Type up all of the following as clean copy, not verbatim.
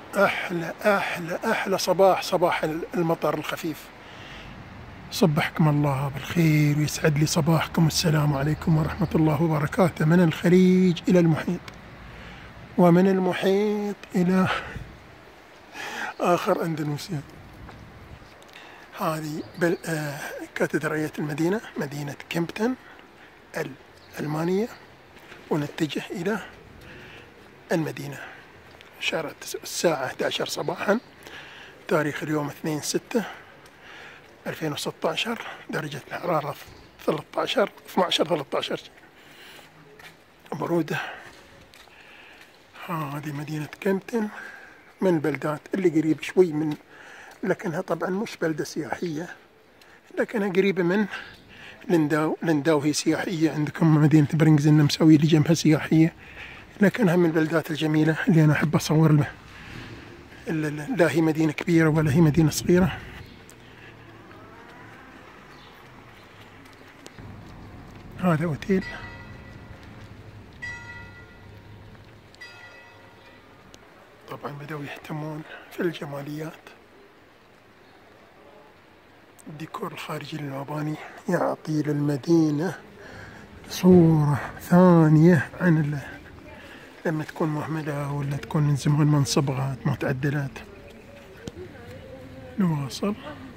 أحلى أحلى أحلى صباح، صباح المطر الخفيف. صبحكم الله بالخير ويسعد لي صباحكم. السلام عليكم ورحمة الله وبركاته. من الخليج إلى المحيط، ومن المحيط إلى آخر أندونيسيا. هذه كاتدرائية المدينة، مدينة كيمبتون الألمانية، ونتجه إلى المدينة. شارع الساعة 11 صباحا، تاريخ اليوم 2/6/2016، درجة الحرارة 12-13 برودة. هذه مدينة كيمبتون، من البلدات اللي قريب شوي من، لكنها طبعا مش بلدة سياحية، لكنها قريبة من لنداو. لنداو هي سياحية، عندكم مدينة برينغز النمساوية اللي جنبها سياحية، لكنها من البلدات الجميلة اللي أنا أحب أصور له. لا هي مدينة كبيرة ولا هي مدينة صغيرة. هذا أوتيل. طبعا بدأوا يهتمون في الجماليات. الديكور الخارجي للمباني يعطي للمدينة صورة ثانية عن لما تكون مهملة ولا تكون من زمان ما انصبغت ما تعدلت. نواصل.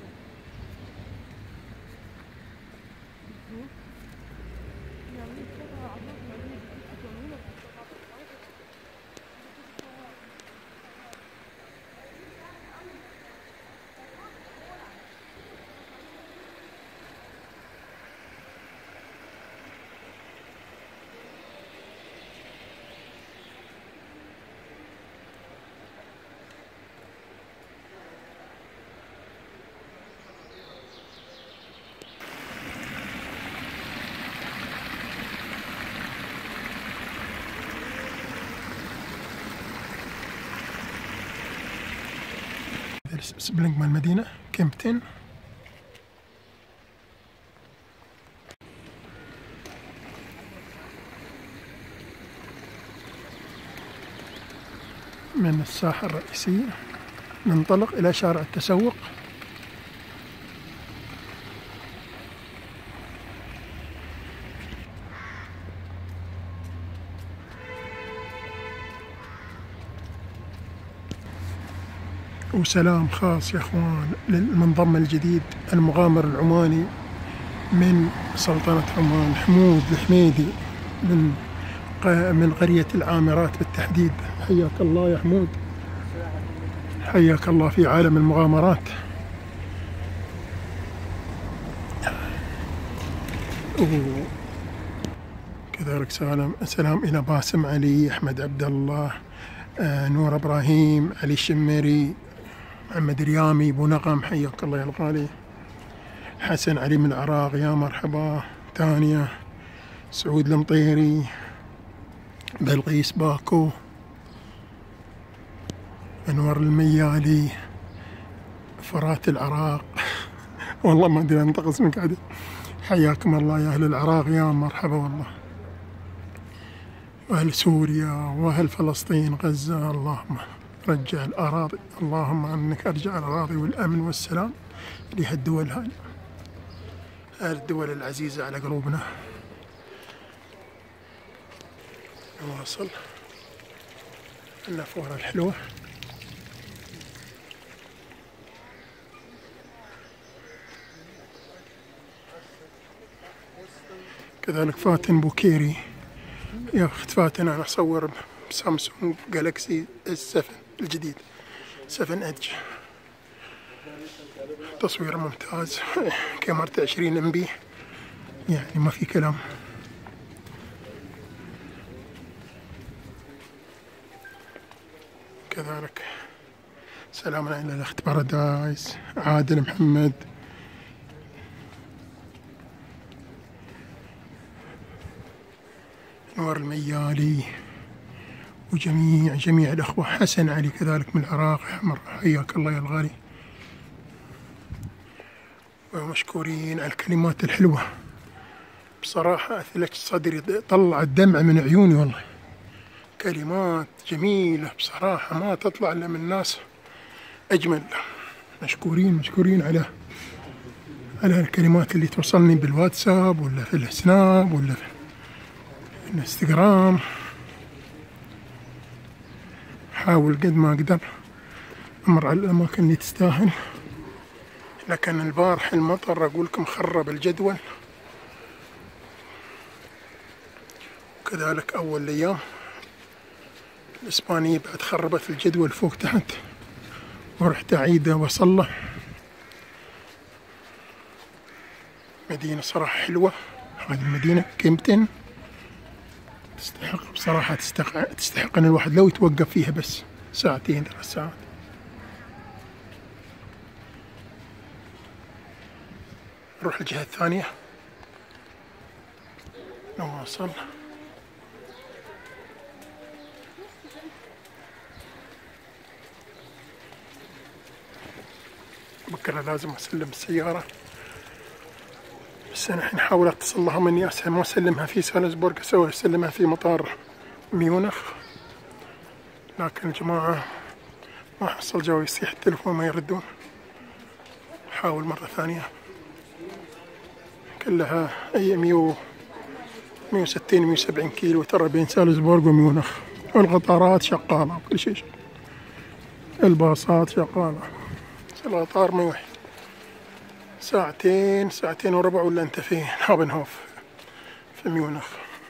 سبلينج مال المدينة كيمبتون. من الساحة الرئيسية ننطلق إلى شارع التسوق. وسلام خاص يا اخوان للمنضم الجديد المغامر العماني من سلطنة عمان، حمود الحميدي، من قرية العامرات بالتحديد. حياك الله يا حمود، حياك الله في عالم المغامرات. كذلك سلام إلى باسم علي، أحمد عبد الله، نور إبراهيم، علي الشميري، محمد ريامي، ابو نغم، حياك الله يا الغالي. حسن علي من العراق، يا مرحبا. تانية، سعود المطيري، بلقيس باكو، انور الميالي، فرات العراق والله ما ادري انطق اسمك عدل. حياكم الله يا اهل العراق، يا مرحبا والله. واهل سوريا واهل فلسطين غزة، اللهم رجع الأراضي، اللهم أنك أرجع الأراضي والأمن والسلام لهالدول هاي، الدول العزيزة على قلوبنا. نواصل النافورة الحلوة. كذلك فاتن بوكيري، يا أخت فاتن أنا أصور بسامسونج جالكسي S7 الجديد 7 إدج، تصوير ممتاز، كاميرته 20 MB، يعني ما في كلام. كذلك سلامنا إلى الأخت بارادايس، عادل محمد، نور الميالي، وجميع الأخوة. حسن علي كذلك من العراق، حياك الله يا الغالي، ومشكورين على الكلمات الحلوة. بصراحة أثلج صدري، طلع الدمع من عيوني والله، كلمات جميلة بصراحة ما تطلع إلا من ناس أجمل. مشكورين على الكلمات اللي توصلني بالواتساب ولا في السناب ولا في الانستغرام. حاول قد ما أقدر أمر على الأماكن اللي تستاهل، لكن البارح المطر أقولكم خرب الجدول، وكذلك أول الأيام الإسبانية بعد خربت الجدول فوق تحت، ورحت أعيده وأصلح. مدينة صراحة حلوة هذه المدينة كيمبتن، تستحق بصراحة، تستحق أن الواحد لو يتوقف فيها بس ساعتين 3 ساعات. نروح الجهة الثانية نواصل. بكرة لازم أسلم السيارة، بس أنا الحين حاول أتصل لهم إني أسلم وأسلمها في سالزبورغ، أسلمها في مطار ميونخ، لكن الجماعة ما حصل جوي، يصيح التلفون ما يردون. حاول مرة ثانية، كلها أي 160 170 كيلو ترى بين سالزبورغ وميونخ، والقطارات شغالة وكل شيء شغال. الباصات شغالة، القطار ما يوحي. ساعتين وربع ولا أنت في هابنهوف في ميونخ.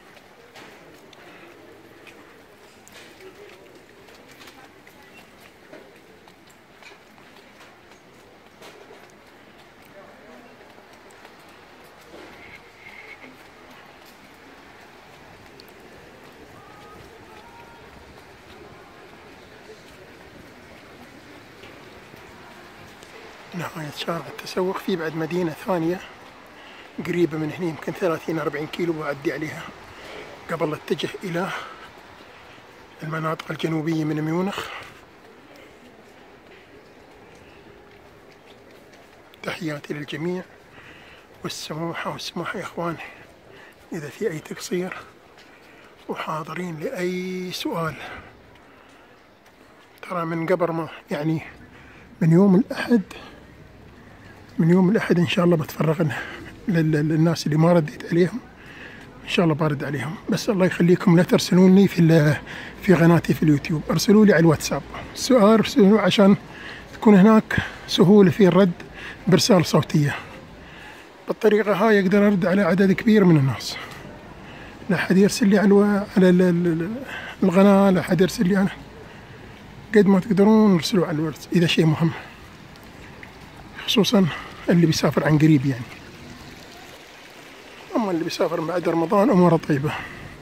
نهاية شارع التسوق. في بعد مدينة ثانية قريبة من هنا، يمكن 30-40 كيلو بعدي عليها قبل اتجه إلى المناطق الجنوبية من ميونخ. تحياتي للجميع والسموحة يا إخواني، إذا في أي تقصير وحاضرين لأي سؤال. ترى من قبل ما يعني من يوم الأحد إن شاء الله بتفرغ للناس اللي ما رديت عليهم، إن شاء الله برد عليهم. بس الله يخليكم لا ترسلوني في قناتي في اليوتيوب، ارسلوا لي على الواتساب السؤال، ارسلوا عشان تكون هناك سهولة في الرد برسالة صوتية. بالطريقة هاي أقدر أرد على عدد كبير من الناس. لا أحد يرسل لي على القناة، لا أحد يرسل لي أنا. قد ما تقدرون ارسلوا على الواتس إذا شيء مهم، خصوصا اللي بيسافر عن قريب يعني. أما اللي بيسافر بعد رمضان أموره طيبة.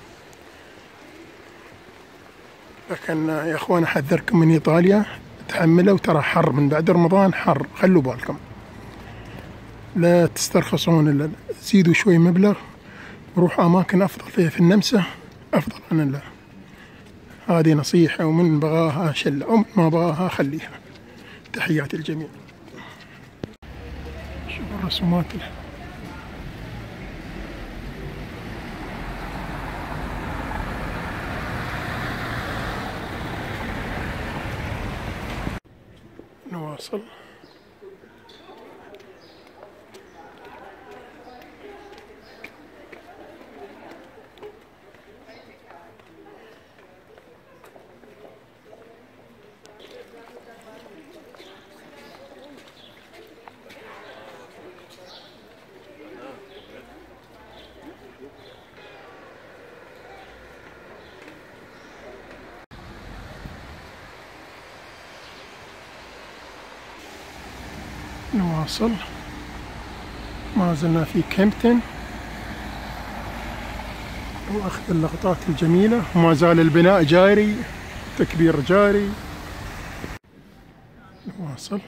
لكن يا أخوان أحذركم من إيطاليا، تحملوا ترى حر من بعد رمضان، حر، خلوا بالكم. لا تسترخصون، إلا زيدوا شوي مبلغ وروحوا أماكن أفضل في النمسا، أفضل عن الله. هذه نصيحة، ومن بغاها شلة ومن ما بغاها خليها. تحياتي الجميع. شوفوا الرسومات نواصل. ما زلنا في كيمبتن، وأخذ اللقطات الجميلة، وما زال البناء جاري، تكبير جاري. نواصل.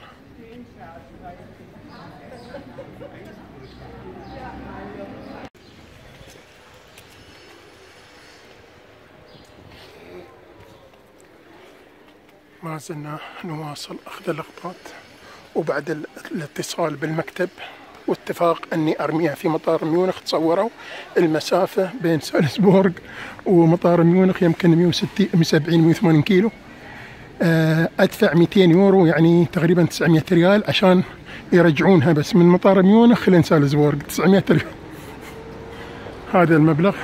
ما زلنا نواصل أخذ اللقطات، وبعد الاتصال بالمكتب واتفاق أني أرميها في مطار ميونخ. تصوروا المسافة بين سالزبورغ ومطار ميونخ يمكن 170 180 كيلو. أدفع 200 يورو يعني تقريبا 900 ريال عشان يرجعونها بس من مطار ميونخ لين سالزبورغ 900 ريال. هذا المبلغ.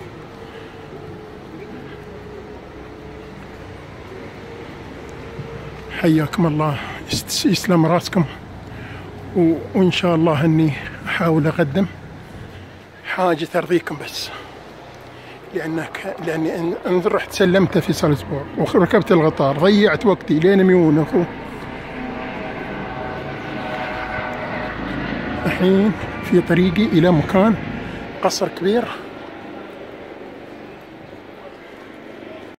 حياكم الله، يسلم راسكم، وإن شاء الله أني أحاول أقدم حاجة ترضيكم بس، لأني أن رحت سلمته في سالزبورغ وركبت القطار ضيعت وقتي لين ميونخ. الحين في طريقي إلى مكان قصر كبير